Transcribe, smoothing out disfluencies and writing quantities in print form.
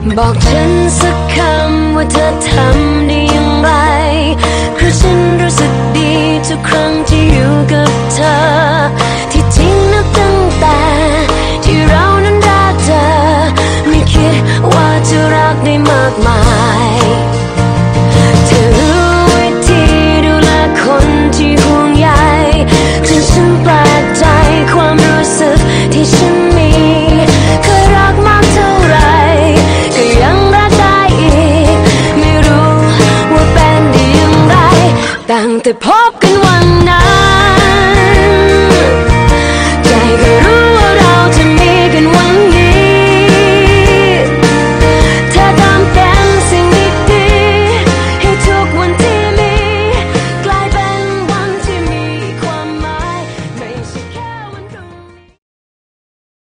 บอกฉันสักคำว่าเธอทำได้อย่างไรเพราะฉันรู้สึกดีทุกครั้งที่อยู่กับเธอที่จริงนับตั้งแต่ที่เรานั้นรักเธอไม่คิดว่าจะรักได้มากมายเธอรู้วิธีดูแลคนที่ห่วงใยจนฉันแปลกใจความรู้สึกที่ฉันมีเคยรักมากเท่าไรก็ยังรักได้อีกไม่รู้ว่าเป็นได้อย่างไรตั้งแต่พบกันวันนั้น